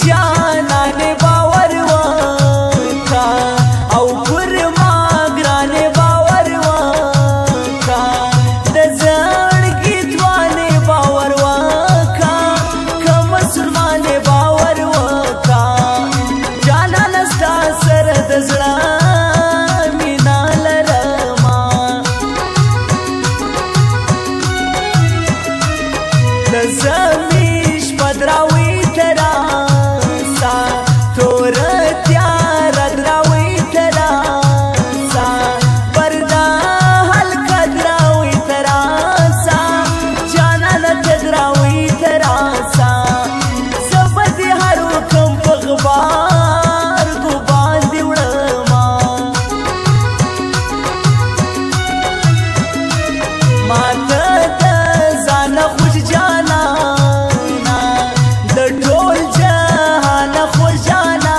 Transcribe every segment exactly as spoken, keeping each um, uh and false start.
جانانه باور وکا او پر ما ګرانه باور وکا د زړګي ځوانه باور وکا که مسلمانه باور وکا جانان ستا سره د زړه مینا لرما د زمیش پدراوي تراسا تور تیار دراوي تراسا پردا هلکا دراوي تراسا جانان تدراوي تراسا زبد هر حکم په غبار کو باندې وړما ماته د ځان خوش جانا د ټول جهان خوش جانا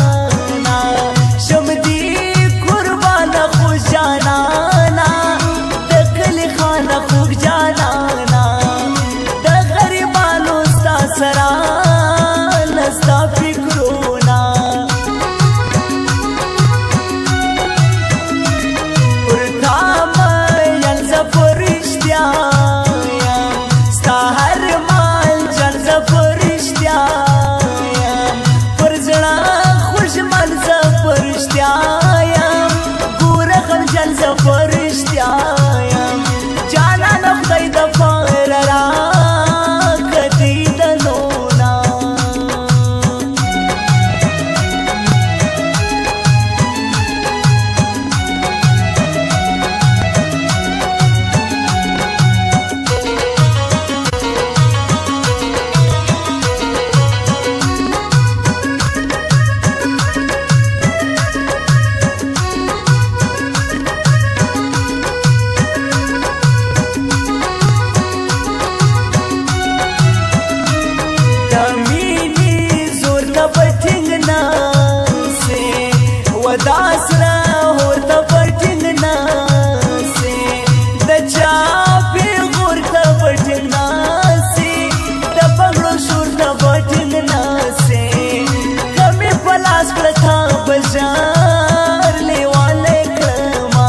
شمدي قربان خوش جانا د کلی خان خوږ جانا د غریبانو ستا سره نستا فکرونه ورتا مین زه په رښتیا یم ستا هر مال جان زه په رښتیا یم پر زړه خوشمن زه په رښتیا یم ګوره غمجن زه په رښتیا یم جانانه خدای د پاره راکړې د نونه د مینې زور ته به ټینګ ناسې ودا سره هور ته به ټینګ ناسې د چا پیغور ته به ټینګ ناسې د بنګړو شور ته به ټینګ ناسې که مې په لاس کړه تا به ژر لیوالی کړما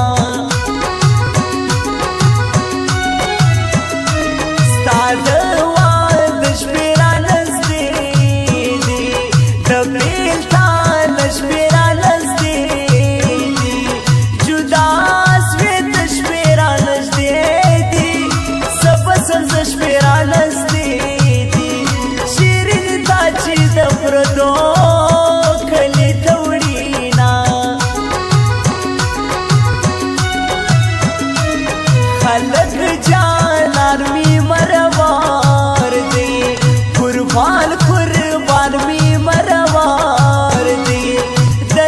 ستا د واده شپې رانږدې دي د بېلتان شپې رانږدې دي جدا سوې د شپې رانږدې دي زه به سم زه شپې رانږدې دي شیرین تا چې د پردو کلي ته وړینا خلک جانان می مروار دی قربان قربان می مروار دی د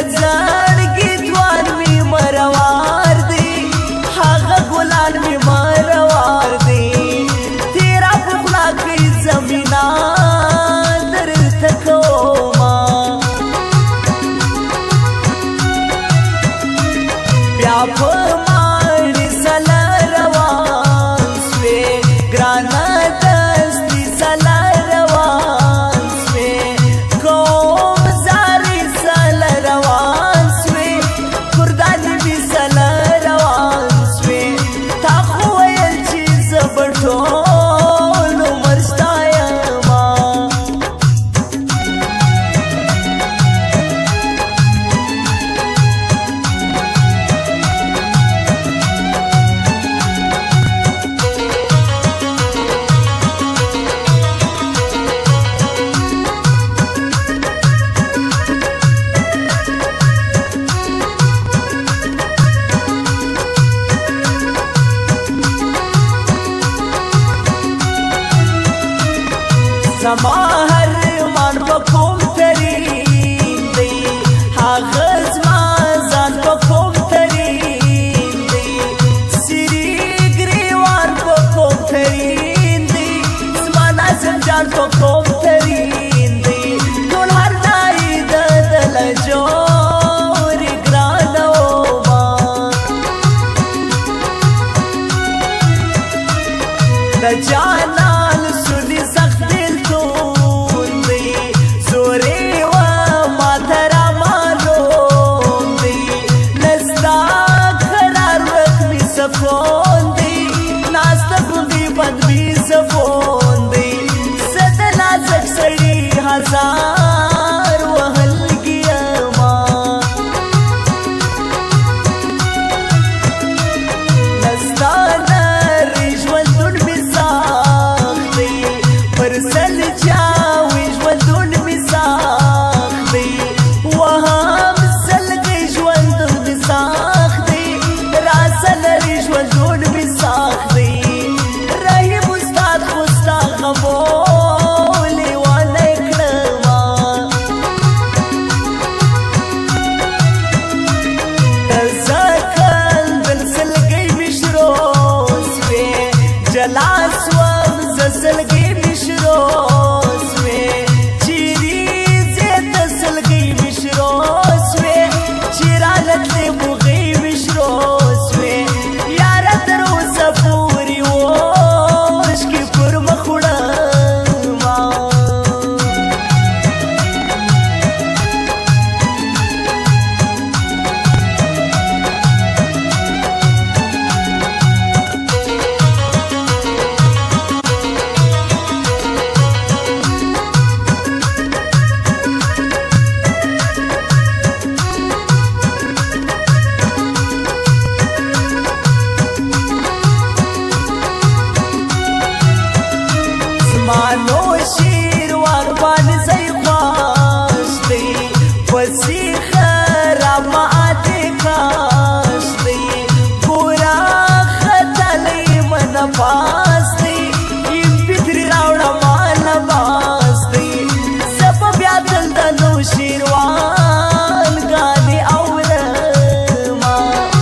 پسی خراب آتے کاش دی گورا خطلی من پاس دی یم پتری راوڑا مانا باس دی سب بیادل دنو شیروان گانی اورما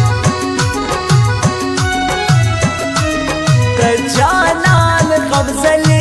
کجانان قبضلی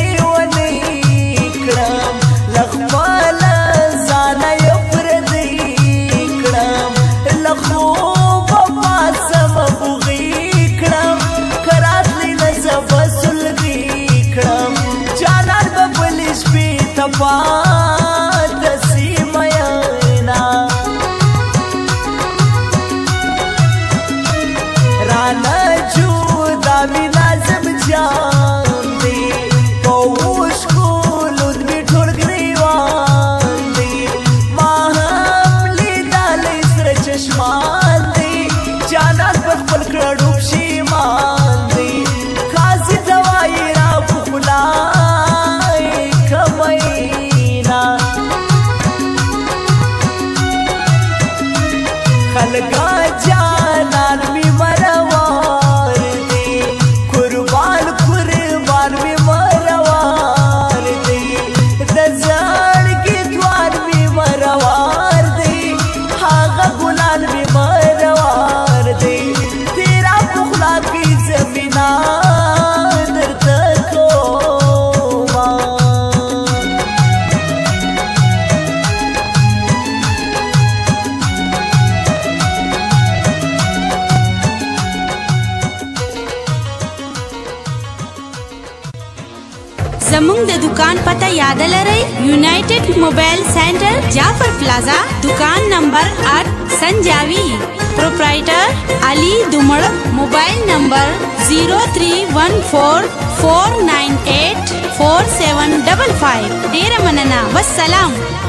زمونږ د دکان پته یاد لرئ یونایټډ موبایل سینټر جعفر پلازا دکان نمبر आठ संजावी प्रोप्राइटर अली दुमड़ mobile number zero three one four four nine eight four seven double five डेरा मनना वस्सलाम।